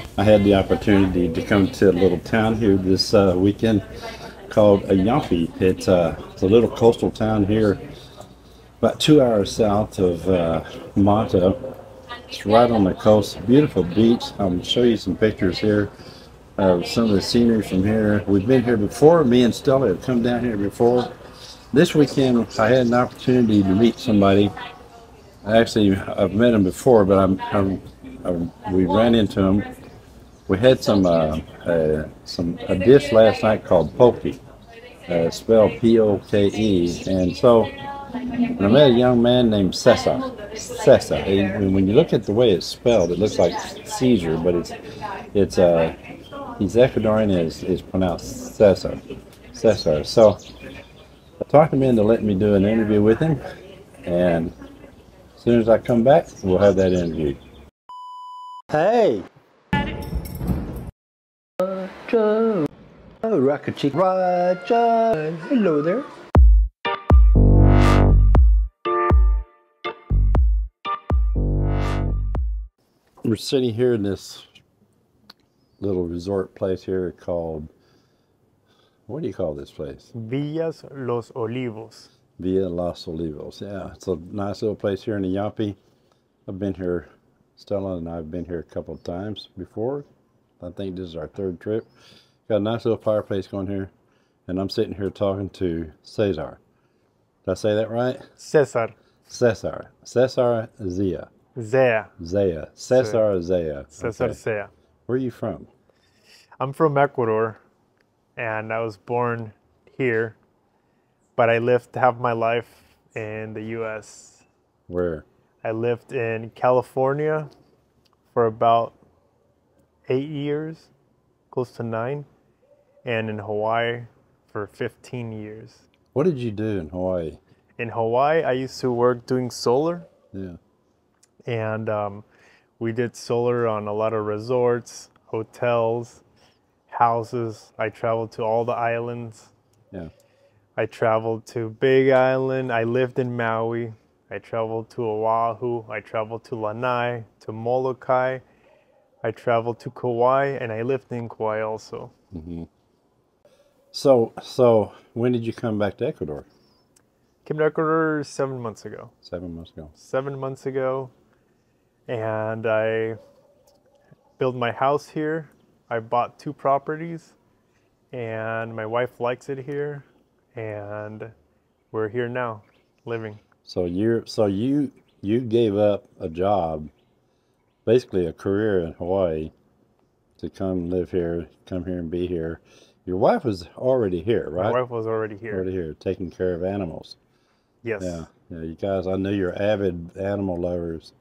I had the opportunity to come to a little town here this weekend called Ayampe. It's a little coastal town here, about 2 hours south of Mata. It's right on the coast, beautiful beach. I'm going to show you some pictures here of some of the scenery from here. We've been here before. Me and Stella have come down here before. This weekend, I had an opportunity to meet somebody. Actually, I've met him before, but we ran into him. We had a dish last night called poke, spelled P-O-K-E, and so I met a young man named Cesar. Cesar. And when you look at the way it's spelled, it looks like Caesar, but he's Ecuadorian. Is pronounced Cesar. Cesar. So I talked him into letting me do an interview with him, and as soon as I come back, we'll have that interview. Hey. Roger. Oh, Rocket Chick. Roger. Hello there. We're sitting here in this little resort place here called, what do you call this place? Villas Los Olivos. Villa Los Olivos. Yeah, it's a nice little place here in Ayampe. I've been here, Stella and I have been here a couple of times before. I think this is our third trip. Got a nice little fireplace going here, and I'm sitting here talking to Cesar. Did I say that right? Cesar. Cesar. Cesar Zia. Zea. Zaya. Cesar Zaya. Cesar Okay. Zea. Where are you from? I'm from Ecuador, and I was born here, but I lived half my life in the U.S. Where? I lived in California for about 8 years, close to 9, and in Hawaii for 15 years. What did you do in Hawaii? In Hawaii, I used to work doing solar. Yeah. And we did solar on a lot of resorts, hotels, houses. I traveled to all the islands. Yeah. I traveled to Big Island. I lived in Maui. I traveled to Oahu. I traveled to Lanai, to Molokai. I traveled to Kauai, and I lived in Kauai also. Mm-hmm. So when did you come back to Ecuador? Came to Ecuador 7 months ago. 7 months ago. 7 months ago. And I built my house here. I bought 2 properties, and my wife likes it here, and we're here now, living. So you gave up a job, basically a career in Hawaii, to come live here, come here and be here. Your wife was already here, right? My wife was already here. Already here, taking care of animals. Yes. Yeah. Yeah. You guys, I know you're avid animal lovers.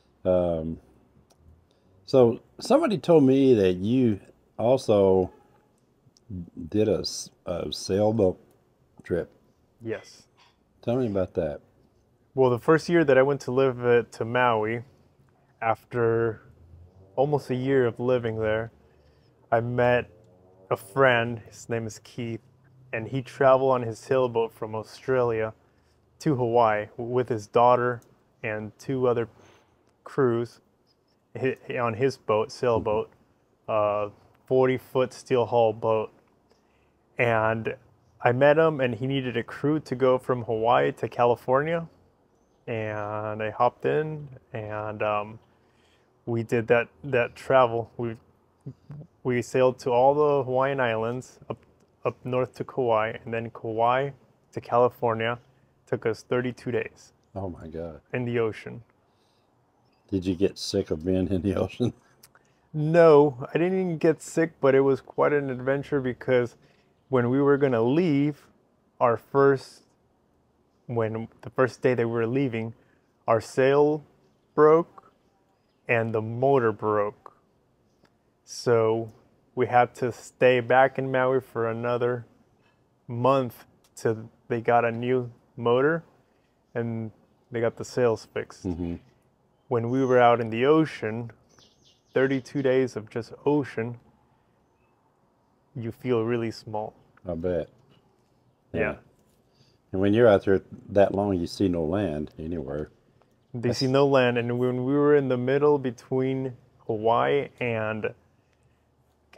So somebody told me that you also did a sailboat trip. Yes. Tell me about that. Well, the first year that I went to live to Maui, after almost a year of living there, I met a friend. His name is Keith, and he traveled on his sailboat from Australia to Hawaii with his daughter and 2 other crews on his boat, sailboat, 40-foot steel hull boat. And I met him, and he needed a crew to go from Hawaii to California. And I hopped in, and we did that travel. We sailed to all the Hawaiian Islands, up north to Kauai, and then Kauai to California. Took us 32 days. Oh my God. In the ocean. Did you get sick of being in the ocean? No, I didn't even get sick, but it was quite an adventure because when we were going to leave, the first day that we were leaving, our sail broke and the motor broke. So we had to stay back in Maui for another month till they got a new motor and they got the sails fixed. Mm-hmm. When we were out in the ocean, 32 days of just ocean, you feel really small. I bet. Yeah. And when you're out there that long, you see no land anywhere. They see no land. And when we were in the middle between Hawaii and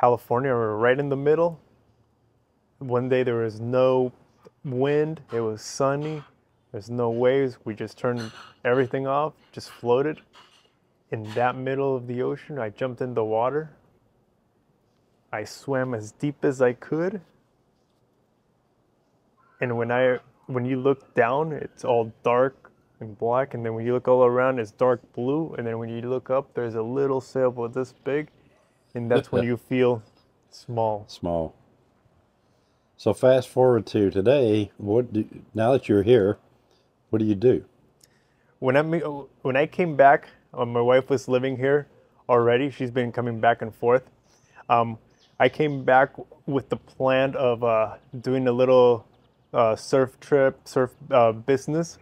California. We're right in the middle. One day there was no wind. It was sunny. There's no waves. We just turned everything off, just floated in that middle of the ocean. I jumped in the water. I swam as deep as I could. And when you look down, it's all dark and black. And then when you look all around, it's dark blue. And then when you look up, there's a little sailboat this big. And that's when you feel small. Small. So fast forward to today. Now that you're here, what do you do? When I came back, my wife was living here already. She's been coming back and forth. I came back with the plan of doing a little surf business,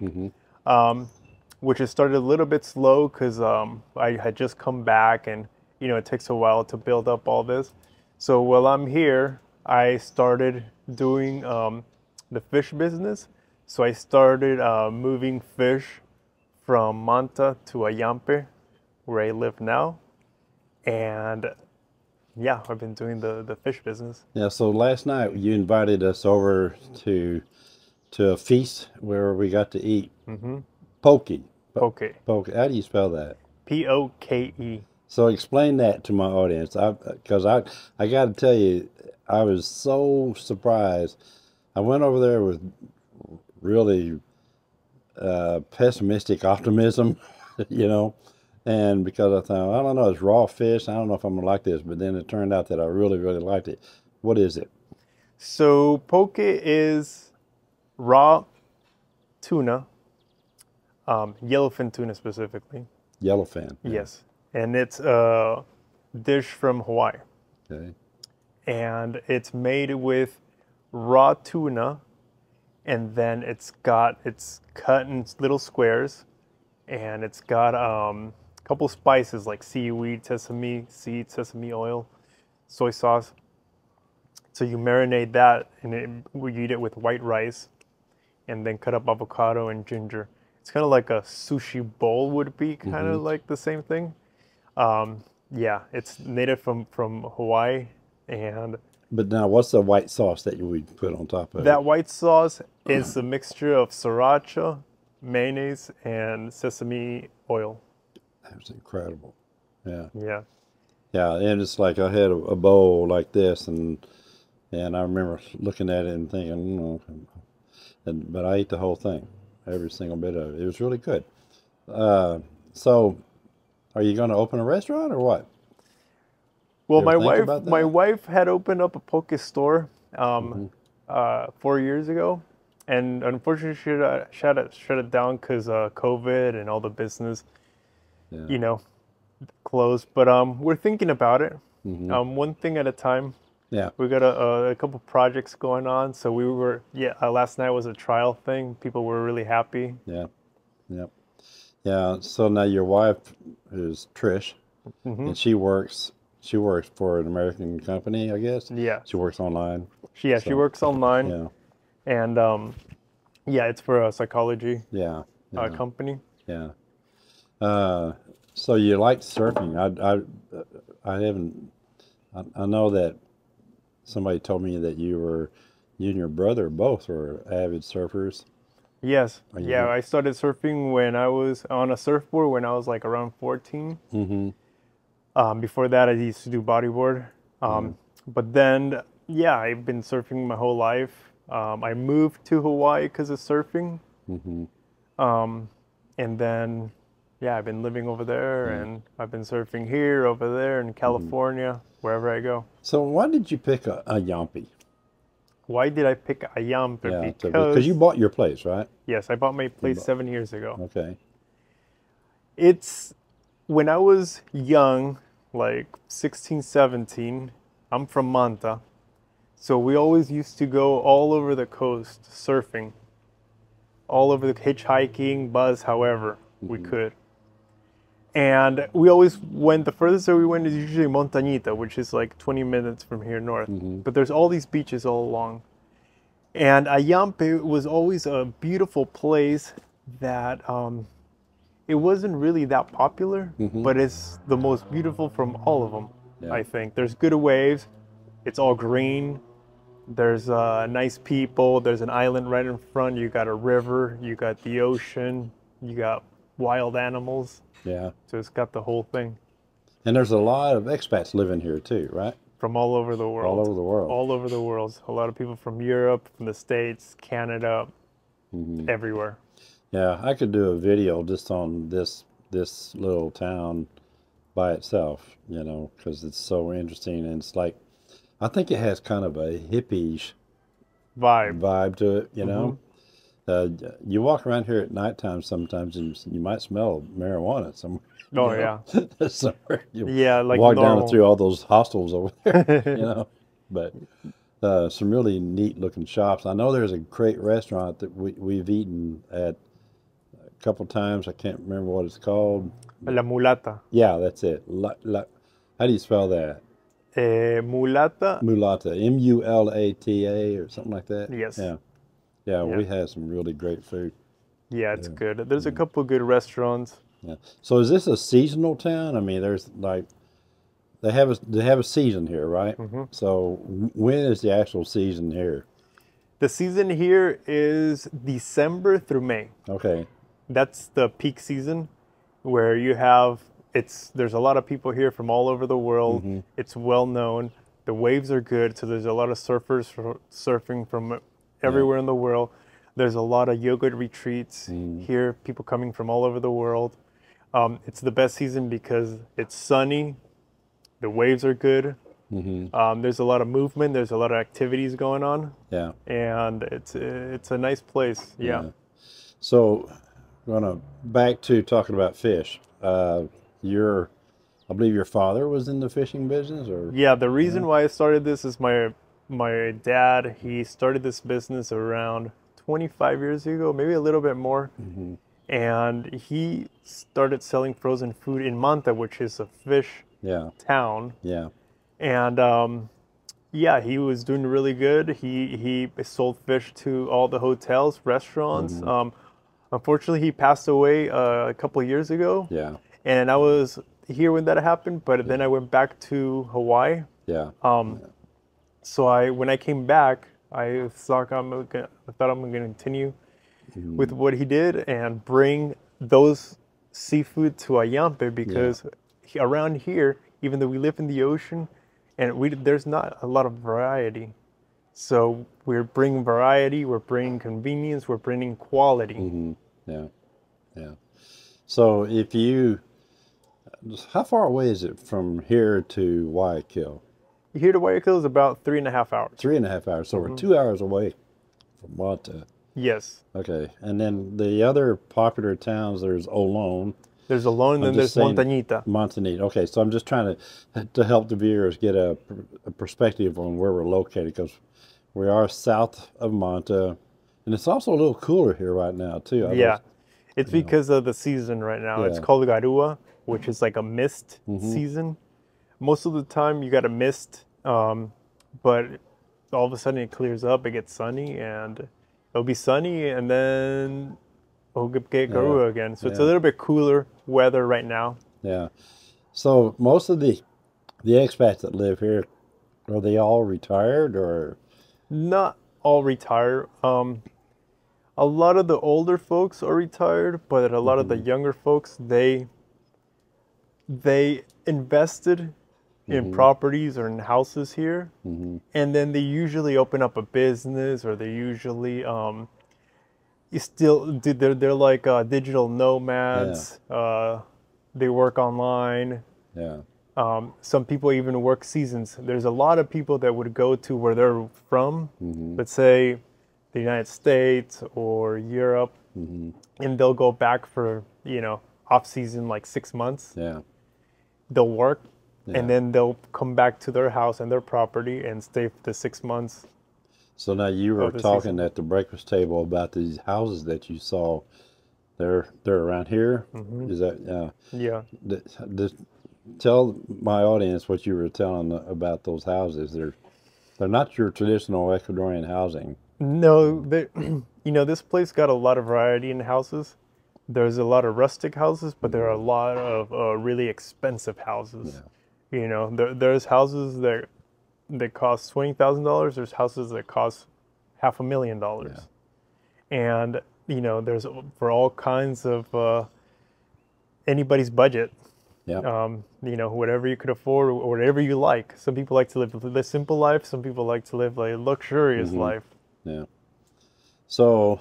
which has started a little bit slow because I had just come back, and it takes a while to build up all this. So while I'm here, I started doing the fish business. So I started moving fish from Manta to Ayampe, where I live now. And yeah, I've been doing the fish business. Yeah, so last night you invited us over to a feast where we got to eat poke. Poke. Poke. How do you spell that? Poke. So explain that to my audience, because I got to tell you, I was so surprised. I went over there with really pessimistic optimism, and because I thought, I don't know, it's raw fish. I don't know if I'm gonna like this, but then it turned out that I really, really liked it. What is it? So poke is raw tuna, yellowfin tuna specifically. Yellowfin. Yeah. Yes, and it's a dish from Hawaii. Okay. And it's made with raw tuna, and then it's cut in little squares, and it's got a couple spices like seaweed, sesame seed, sesame oil, soy sauce. So you marinate that, and we eat it with white rice, and then cut up avocado and ginger. It's kind of like a sushi bowl would be, kind of like the same thing. Yeah, it's native from Hawaii. But now, what's the white sauce that you would put on top of it? That white sauce is a mixture of sriracha, mayonnaise, and sesame oil. That's incredible. Yeah. Yeah. Yeah, and it's like I had a bowl like this, and I remember looking at it and thinking, but I ate the whole thing, every single bit of it. It was really good. So, are you going to open a restaurant or what? Well, my wife had opened up a poke store 4 years ago, and unfortunately she shut it down because COVID and all the business, closed. But we're thinking about it, one thing at a time. Yeah, we got a couple projects going on, so we were last night was a trial thing. People were really happy. Yeah. So now your wife is Trish, and she works for an American company, I guess. Yeah. She works online. She works online. Yeah. And it's for a psychology company. Yeah. So you like surfing? I know that somebody told me that you and your brother both were avid surfers. Yes. Yeah, I started surfing when I was on a surfboard when I was like around 14. Before that, I used to do bodyboard. But then, I've been surfing my whole life. I moved to Hawaii because of surfing. And then, I've been living over there, and I've been surfing here, over there, in California, wherever I go. So why did you pick Ayampe? Why did I pick Ayampe? Because you bought your place, right? Yes, I bought my place 7 years ago. Okay. It's when I was young, like 16, 17, I'm from Manta. So we always used to go all over the coast surfing. All over the hitchhiking, bus, however we could. And we always went, the furthest that we went is usually Montañita, which is like 20 minutes from here north. But there's all these beaches all along. And Ayampe was always a beautiful place that it wasn't really that popular, but it's the most beautiful from all of them. Yeah. I think there's good waves. It's all green. There's nice people. There's an island right in front. You got a river. You got the ocean. You got wild animals. Yeah. So it's got the whole thing. And there's a lot of expats living here too, right? From all over the world. All over the world. All over the world. A lot of people from Europe, from the States, Canada, everywhere. Yeah, I could do a video just on this little town by itself, you know, because it's so interesting, and it's like, I think it has kind of a hippie vibe to it, you know. You walk around here at nighttime sometimes, and you might smell marijuana somewhere. Oh, You know? yeah. Somewhere you Yeah, like walk normal. down through all those hostels over there, you know. But some really neat looking shops. I know there's a great restaurant that we've eaten at a couple times. I can't remember what it's called. La mulata. Yeah, that's it. How do you spell that? Mulata. Mulata. Mulata or something like that? Yes. Yeah. Yeah, Yeah. we had some really great food. Yeah, it's good. There's a couple good restaurants. Yeah. So is this a seasonal town? I mean, there's like they have a season here, right? So when is the actual season here? The season here is December through May. Okay. That's the peak season where you have there's a lot of people here from all over the world. It's well known. The waves are good, so there's a lot of surfers surfing from everywhere in the world. There's a lot of yoga retreats here, people coming from all over the world. It's the best season because it's sunny, the waves are good. There's a lot of movement, there's a lot of activities going on. Yeah. And it's a nice place. Yeah. So, back to talking about fish. I believe your father was in the fishing business, or Yeah, the reason why I started this is my dad, he started this business around 25 years ago, maybe a little bit more. And he started selling frozen food in Manta, which is a fish town. Yeah. And yeah, he was doing really good. He sold fish to all the hotels, restaurants. Unfortunately, he passed away a couple of years ago. Yeah. And I was here when that happened, but then I went back to Hawaii. Yeah. So when I came back, I thought I'm going to continue with what he did and bring those seafood to Ayampe, because around here, even though we live in the ocean, and there's not a lot of variety. So we're bringing variety, we're bringing convenience, we're bringing quality. Yeah. Yeah. So how far away is it from here to Guayaquil? Here to Guayaquil is about 3.5 hours. 3.5 hours. So we're 2 hours away from Manta. Yes. Okay. And then the other popular towns, there's Olón. There's Olón, and then there's Montañita. Montañita. Okay. So I'm just trying to help the viewers get a perspective on where we're located, because we are south of Manta. And it's also a little cooler here right now, too. It's because of the season right now. It's called Garua, which is like a mist season. Most of the time you got a mist, but all of a sudden it clears up, it gets sunny, and it'll be sunny, and then we'll get Garua again. So it's a little bit cooler weather right now. Yeah. So most of the expats that live here, are they all retired, or? Not all retired. A lot of the older folks are retired, but a lot of the younger folks, they invested in properties or in houses here, and then they usually open up a business, or they usually they're like digital nomads. They work online. Some people even work seasons. There's a lot of people that would go to where they're from, let's say the United States or Europe, and they'll go back for, off season, like 6 months. They'll work, and then they'll come back to their house and their property and stay for the 6 months. So now you were talking at the breakfast table about these houses that you saw. They're around here. Is that Yeah. Tell my audience what you were telling about those houses. They're not your traditional Ecuadorian housing. No, this place got a lot of variety in houses. There's a lot of rustic houses, but there are a lot of really expensive houses. You know, there's houses that cost $20,000. There's houses that cost $500,000, and you know, there's for all kinds of anybody's budget. Yeah. You know, whatever you could afford or whatever you like. Some people like to live the simple life. Some people like to live a luxurious life. Yeah. So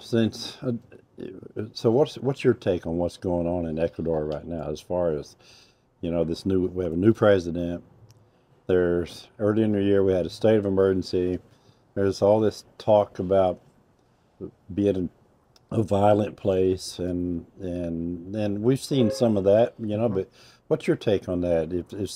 so what's your take on what's going on in Ecuador right now, as far as, you know, we have a new president. There's early in the year we had a state of emergency. There's all this talk about being a violent place, and we've seen some of that, you know. But what's your take on that?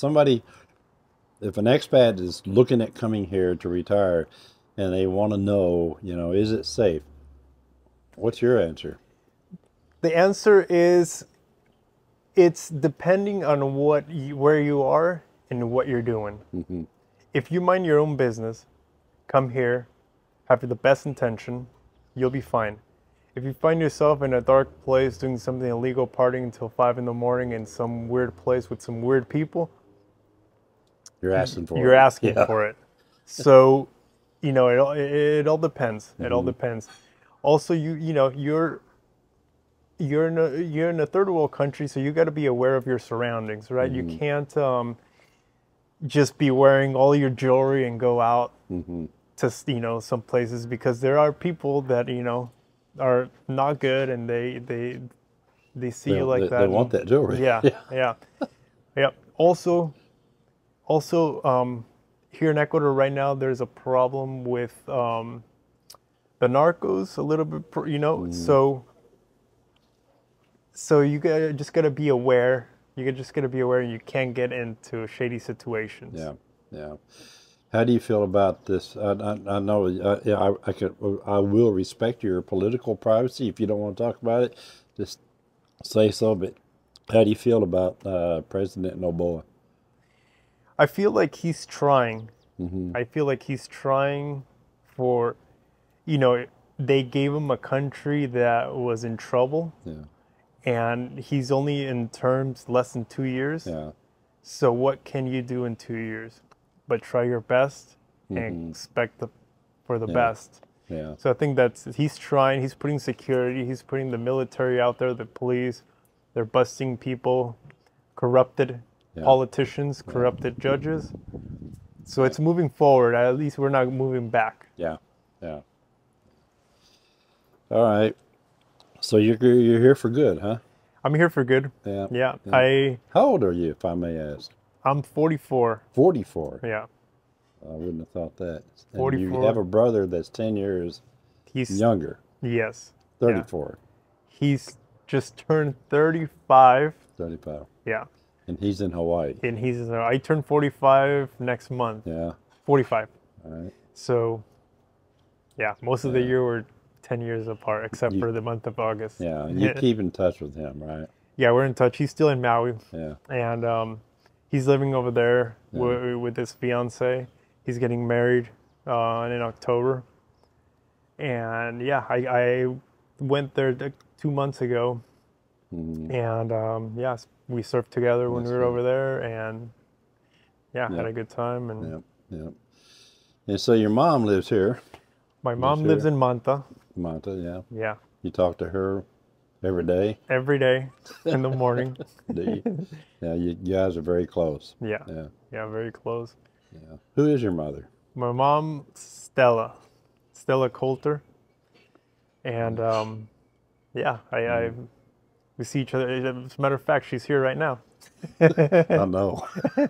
If an expat is looking at coming here to retire, and they want to know, you know, is it safe? What's your answer? The answer is it's depending on where you are and what you're doing. If you mind your own business, come here, have the best intention, you'll be fine. If you find yourself in a dark place doing something illegal, partying until 5 in the morning in some weird place with some weird people, You're asking for you're it. asking for it. So, you know, it all depends. It all depends. Also, you know, you're in a third world country, so you got to be aware of your surroundings, right? You can't just be wearing all your jewelry and go out to, you know, some places, because there are people that, you know, are not good, and they see you like that. They want that jewelry. Yeah. Also, here in Ecuador right now, there's a problem with the narcos a little bit, you know. So you just gotta be aware. You just gotta be aware, and you can't get into shady situations. Yeah. How do you feel about this? I know I will respect your political privacy. If you don't want to talk about it, just say so. But how do you feel about President Noboa? I feel like he's trying. I feel like he's trying for, you know, they gave him a country that was in trouble. And he's only in terms less than 2 years. So what can you do in 2 years? But try your best and expect for the best. So I think he's trying. He's putting security. He's putting the military out there, the police. They're busting people, corrupted politicians, corrupted judges. So it's moving forward. At least we're not moving back. Yeah. All right. So you're here for good, huh? I'm here for good. Yeah. How old are you, if I may ask? I'm 44. 44. Yeah. I wouldn't have thought that. 44. And you have a brother that's 10 years younger. Yes. 34. He's just turned 35. 35. Yeah. And he's in Hawaii. I turn 45 next month. Yeah. 45. All right. So, yeah, most of the year we're 10 years apart, except for the month of August. Yeah, and you keep in touch with him, right? Yeah, we're in touch. He's still in Maui. Yeah. And he's living over there with his fiance. He's getting married in October. And yeah, I went there 2 months ago. And yes, we surfed together when we were over there, and had a good time. And And so your mom lives here. My mom lives in Manta. Manta, Yeah. You talk to her every day? Every day in the morning. Do you? Yeah, you guys are very close. Yeah, very close. Yeah. Who is your mother? My mom, Stella Coulter. And we see each other. As a matter of fact, she's here right now. I know.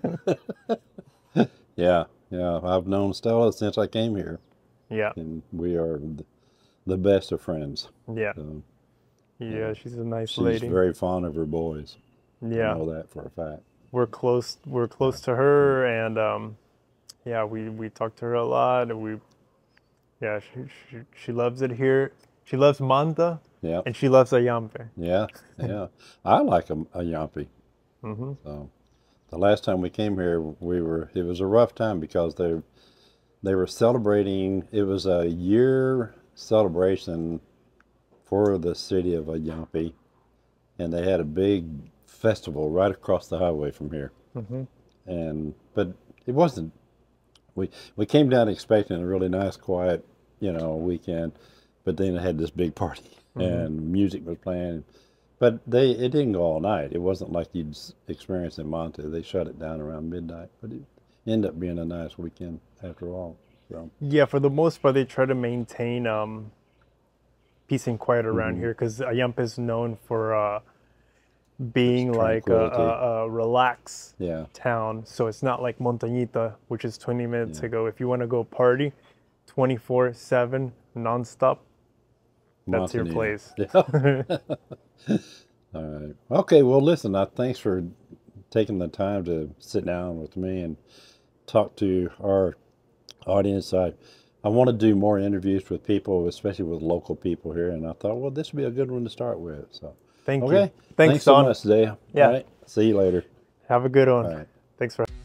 Yeah. I've known Stella since I came here. Yeah. And we are the best of friends. Yeah. So, she's a nice lady. She's very fond of her boys. Yeah. I know that for a fact. We're close to her, and we talk to her a lot, and she loves it here. She loves Manta. Yeah. And she loves Ayampe. Yeah. I like Ayampe. So the last time we came here, it was a rough time because they were celebrating. It was a year celebration for the city of Ayampe, and they had a big festival right across the highway from here. but it wasn't. We came down expecting a really nice, quiet, weekend, but then it had this big party and music was playing. But it didn't go all night. It wasn't like you'd experience in Monte. They shut it down around midnight, but it ended up being a nice weekend after all. So. Yeah, for the most part, they try to maintain peace and quiet around here because Ayampe is known for being like a relaxed town. So it's not like Montañita, which is 20 minutes ago. If you want to go party 24/7, nonstop, that's your place. Yeah. All right. Okay, well, listen, thanks for taking the time to sit down with me and talk to our audience. I want to do more interviews with people, especially with local people here, and I thought, well, this would be a good one to start with. So, thank okay. you. Thanks so Don. much, Dave. Yeah. All right. See you later. Have a good one. All right. Thanks for